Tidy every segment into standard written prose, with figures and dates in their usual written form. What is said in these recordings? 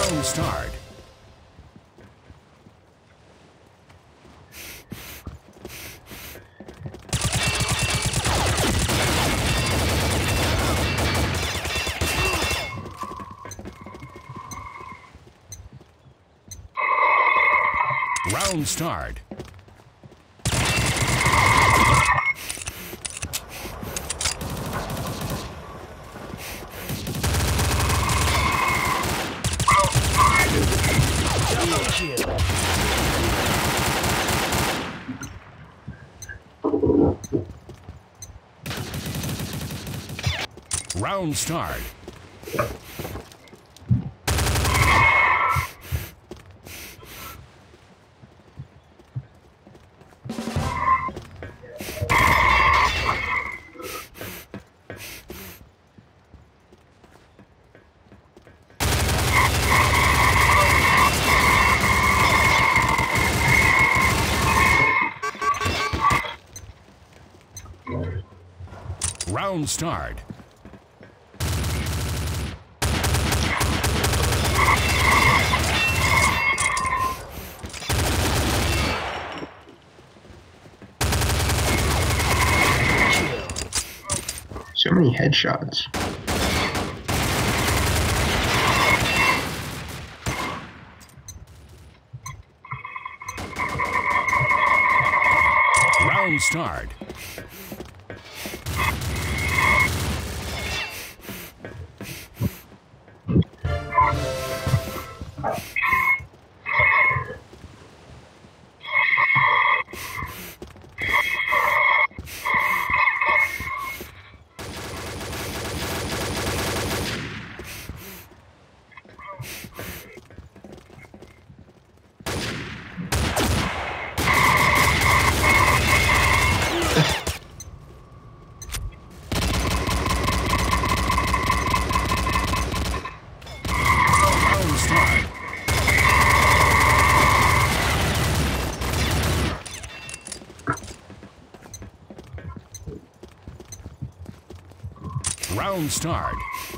Round start. Round start. Double kill. Round start. Round start. So many headshots. Round start. Round start.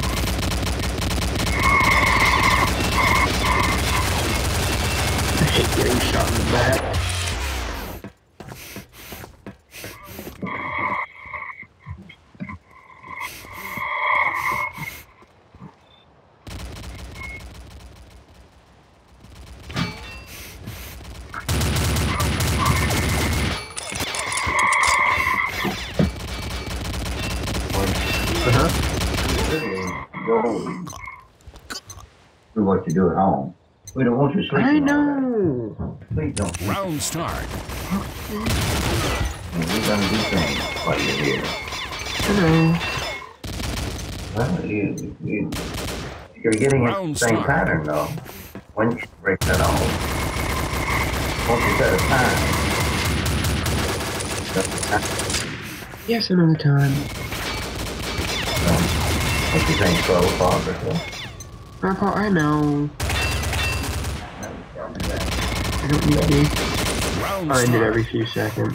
I hate getting shot in the back. Do what you do at home. We don't want you sleeping. I know. Please don't. Round start. We're gonna do things while you're here. Hello. Well, you're getting into Round the same start. pattern though. When you break that off, once you set a time, Yes, another time. what you think, 12 o'clock or so? Grandpa, I know. I don't need to Round find it start. every few seconds.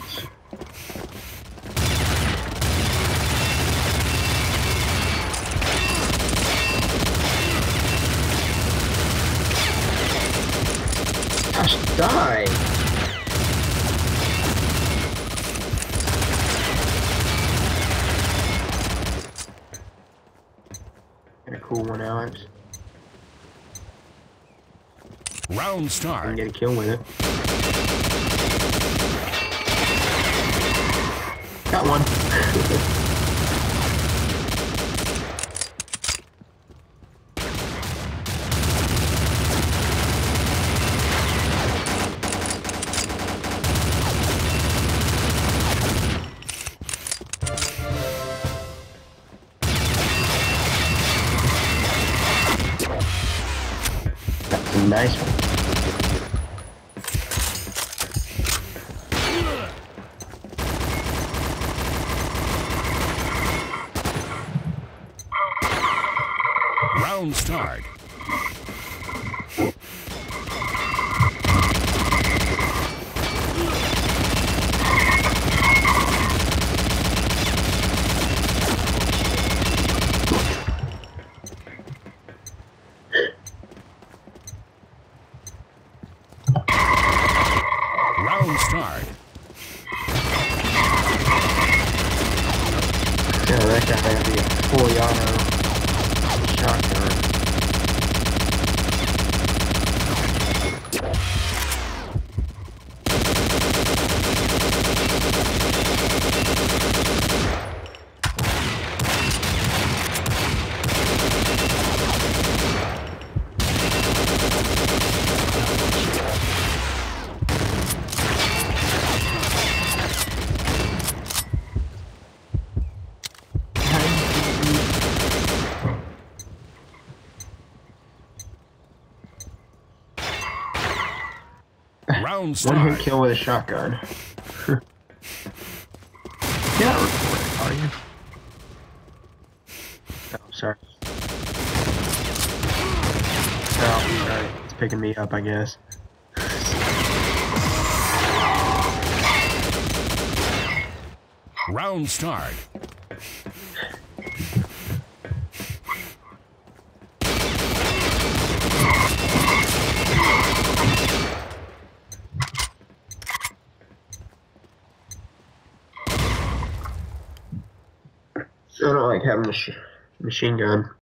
Gosh, die! Get a cool one, Alex. Round I can start. get a kill with it. Got one. That's a nice one. Round start. Round start. Yeah, that guy had the full auto shotgun. Round One start. hit kill with a shotgun. You're not recording, are you? Oh, sorry. Oh, sorry. It's picking me up, I guess. Round start. I don't like having a machine gun.